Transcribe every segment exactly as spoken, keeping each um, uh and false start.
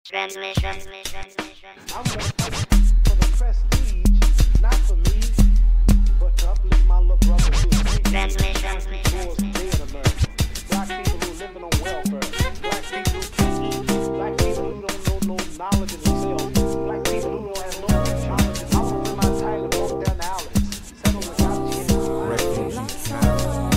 Transmission. I'm gonna fight for the prestige, not for me, but to uplift my little brother to a street. Transmission. Towards dead America. Black people who living on welfare. Black people who can't eat. Black people who don't know no knowledge of themselves. Black people who don't have no knowledge. I'm gonna spend my time to walk down the alleys. Settle the couch.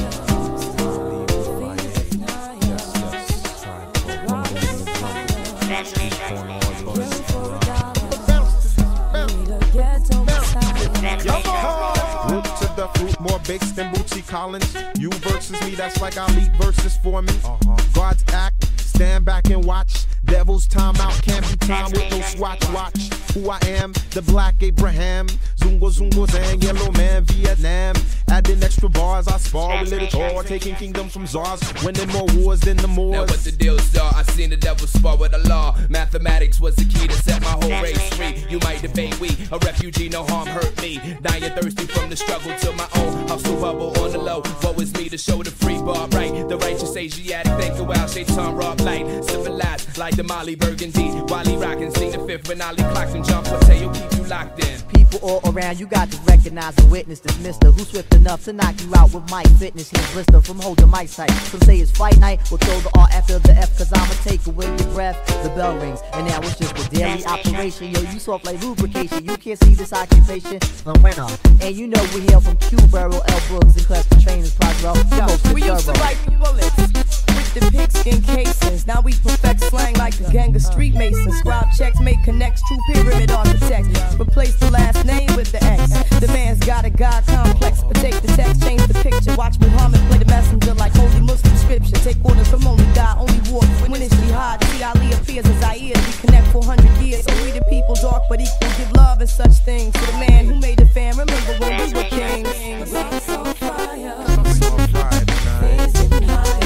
Root to the fruit, more bakes than Bootsy Collins. You versus me, that's like Ali versus Foreman. Uh-huh. God's act, stand back and watch. Devil's time out, can't be time with no swatch. Watch who I am, the black Abraham. Zungo Zungo Zang, yellow man, Vietnam. Adding extra bars, I spar with little Thor. Taking kingdoms from czars, winning more wars than the Moors. Now what the deal, star? I seen the devil spar with the law. Mathematics was the key to set my whole race free. You might debate we, a refugee, no harm hurt me. Dying thirsty from the struggle to my own hustle bubble on the low. Woe is me to show the free bar right. The righteous Asiatic, think a while, shaitan rob light. Civilized like the Molly Burgundy. Wally rockin', sing the fifth when Ali clocks and jump. Potato keep you locked in. People all around, you got to recognize and witness this mister who's swift enough to knock you out with mic fitness. He's blister from holding mic sight. Some say it's fight night, we'll throw the R after the F, cause I'ma take away your breath. The bell rings, and now it's just a daily operation. Yo, you soft like lubrication, you can't see this occupation. The winner, and you know we hail from Q, Burrow, L. Brooks, and Cluster Trainers, Proswell. Yo, we used to write bullets with the pigskin cases. Now we perfect slang like a gang of street masons. Scribe checks, make connects, true pyramid architects. Replace the last name with the X. The man's got a God complex, but take the text, change the picture. Watch Muhammad play the messenger like holy Muslim scripture. Take orders from only God, only war when it's jihad. See Ali appears as Zaire. We connect four hundred years. So we the people dark but equal, give love and such things to the man who made the fam. Remember when we were kings. Rocks on fire. Rocks on fire tonight. Things getting higher.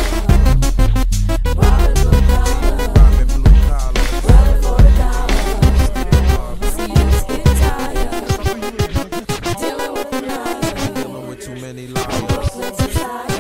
Robbing blue collar. Robbing blue collar. Running for the dollar. See us get tired. Dealing with the liars. Dealing with too many liars. Brooklyn's a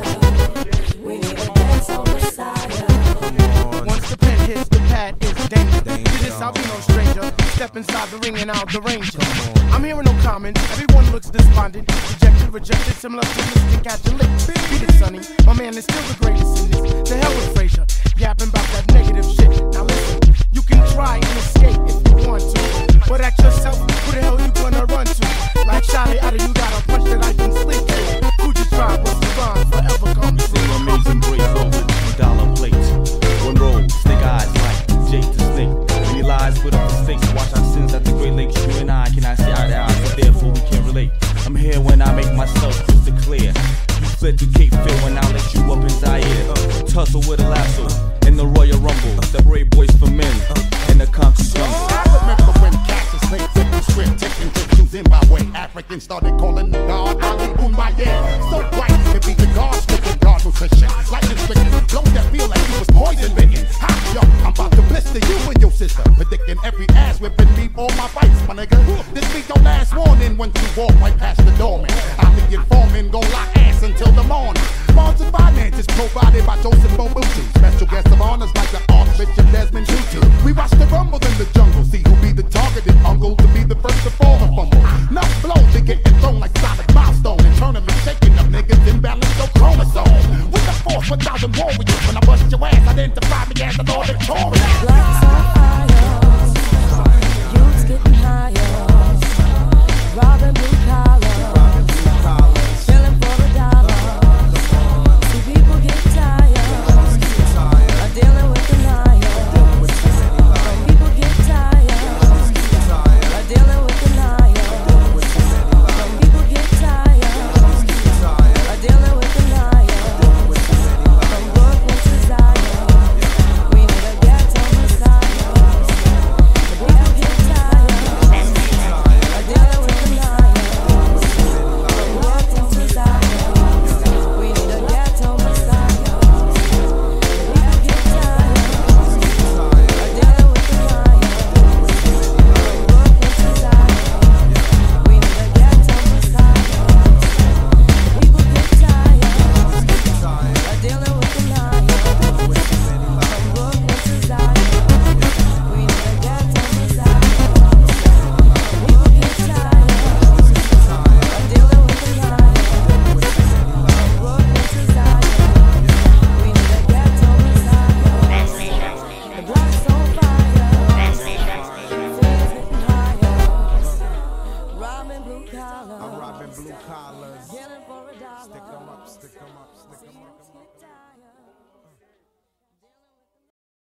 tire. We need a dance on the side. Come on. Once the pen hits the pad, it's danger. Danger. To this, I'll be no stranger. Step inside the ring and out the ranger. Come on. I'm hearing no comments. Everyone looks despondent. Rejected, rejected, similar to Mister Catch a lick. Beat it, sonny. My man is still the greatest in this. To hell with Frazier. Yapping about that negative shit. Now listen, you can try and escape if you want to. But at yourself, who the hell you gonna run to? Like Shotty out of you got a punch that I can sleep in. Who just tried what's the rhyme forever come true. Amazing break over dollar plates. One roll, snake eyes like Jake the Snake. Many lies put up the stakes. Watch our sins at the Great Lakes. You and I cannot see eye to eye, so therefore we can't relate. I'm here when I make myself crystal clear. You fled to Cape Fear when I let you up in Zaire. Uh, tussle with a lasso in the Royal Rumble. Separate boys from men in the concrete jungle. I remember when cats and snakes in the script taking trips to Zimbabwe. Africans started calling the God Ali Umbaye. So bright, it be the God stricken, God nutrition. Lightning stricken, blow that feel like he was poison bitten. Ha, yo, I'm about to blister you and your sister. Predicting every ass whipping deep all my bites, my nigga. This be your last warning when you walk right past the doorman. Ali informing, gon' lock ass until the morning. Sponsored finances provided by Joseph Mobutu. Special guest of honors like the Archbishop Desmond Tutu. We watch the rumble in the jungle, see who be the targeted uncle to be the first to fall and fumble. Enough blows to get thrown like solid milestone. And tournament shaking up niggas, imbalance your chromosomes. With the force, one thousand warriors. When I bust your ass, identify me as the Lord Victorious. Blacks on fire. Youths getting higher. Robbing blue collar. Chilling for the dollar. See people get tired. Dealing with collars. Get it for a dollar. Stick 'em up, stick 'em up, stick 'em up. Stick 'em up.